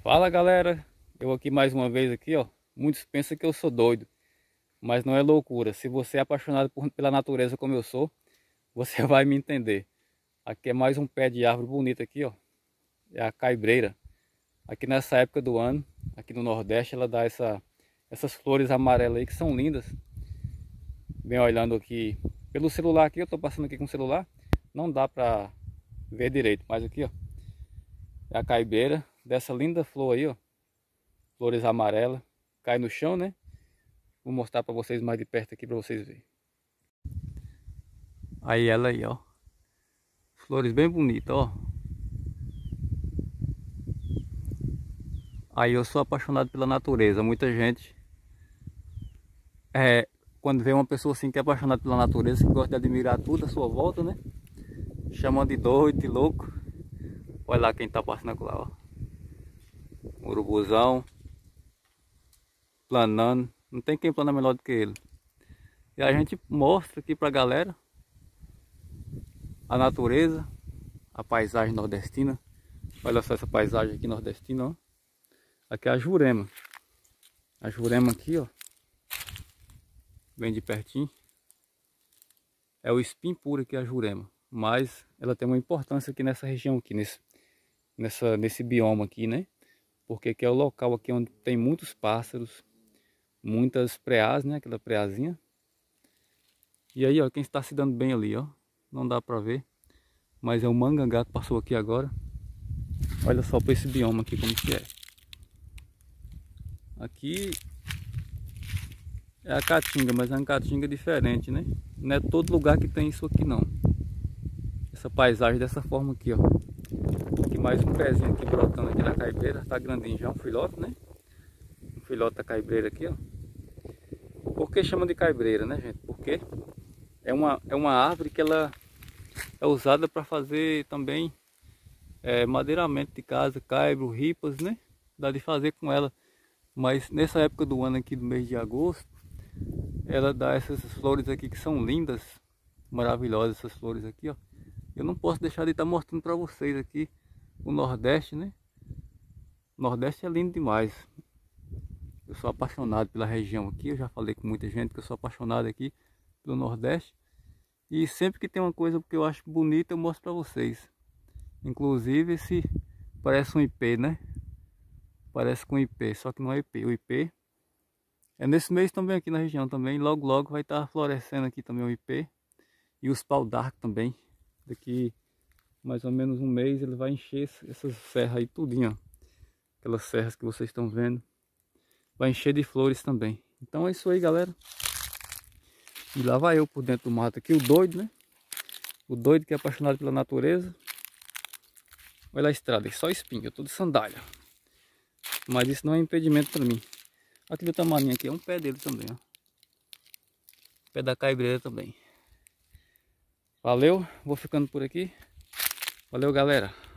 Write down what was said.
Fala galera, eu aqui mais uma vez aqui, ó. Muitos pensam que eu sou doido, mas não é loucura. Se você é apaixonado pela natureza como eu sou, você vai me entender. Aqui é mais um pé de árvore bonito aqui, ó. É a caibreira. Aqui nessa época do ano, aqui no Nordeste, ela dá essas flores amarelas aí que são lindas. Bem olhando aqui pelo celular aqui, eu tô passando aqui com o celular, não dá pra ver direito, mas aqui, ó, é a caibreira dessa linda flor aí, ó. Flores amarelas, cai no chão, né? Vou mostrar para vocês mais de perto aqui para vocês verem. Aí ela aí, ó. Flores bem bonitas, ó. Aí eu sou apaixonado pela natureza. Muita gente quando vê uma pessoa assim que é apaixonada pela natureza, que gosta de admirar tudo à sua volta, né? Chamando de doido, de louco. Olha lá quem tá passando lá, ó. Urubuzão. Planando. Não tem quem plana melhor do que ele. E a gente mostra aqui pra galera a natureza, a paisagem nordestina. Olha só essa paisagem aqui nordestina, ó. Aqui é a Jurema. A Jurema aqui, ó. Bem de pertinho. É o espinho puro aqui, a Jurema. Mas ela tem uma importância aqui nessa região aqui, nesse bioma aqui, né? Porque aqui é o local aqui onde tem muitos pássaros, muitas preás, né? Aquela preazinha. E aí, ó, quem está se dando bem ali, ó. Não dá pra ver. Mas é o mangangá que passou aqui agora. Olha só para esse bioma aqui como que é. Aqui é a caatinga, mas é uma caatinga diferente, né? Não é todo lugar que tem isso aqui não. Essa paisagem dessa forma aqui, ó. Aqui mais um pezinho aqui brotando aqui da caibreira. Tá grandinho já, um filhote, né? Um filhote da caibreira aqui, ó. Por que chama de caibreira, né, gente? Porque é uma árvore que ela é usada para fazer também madeiramento de casa, caibro, ripas, né? Dá de fazer com ela. Mas nessa época do ano aqui, do mês de agosto, ela dá essas flores aqui que são lindas, maravilhosas essas flores aqui, ó. Eu não posso deixar de estar mostrando para vocês aqui o Nordeste, né? O Nordeste é lindo demais. Eu sou apaixonado pela região aqui, eu já falei com muita gente que eu sou apaixonado aqui pelo Nordeste. E sempre que tem uma coisa que eu acho bonita, eu mostro para vocês. Inclusive esse parece um ipê, né? Parece com ipê, só que não é ipê. O ipê é nesse mês também aqui na região também. Logo logo vai estar florescendo aqui também o ipê. E os pau d'arco também. Daqui mais ou menos um mês ele vai encher essas serras aí tudinho, ó. Aquelas serras que vocês estão vendo. Vai encher de flores também. Então é isso aí, galera. E lá vai eu por dentro do mato aqui, o doido, né? O doido que é apaixonado pela natureza. Olha a estrada, só espinho, eu tô de sandália. Mas isso não é impedimento para mim. Aqui do tamanho aqui é um pé dele também, ó. Pé da caibreira também. Valeu, vou ficando por aqui. Valeu, galera.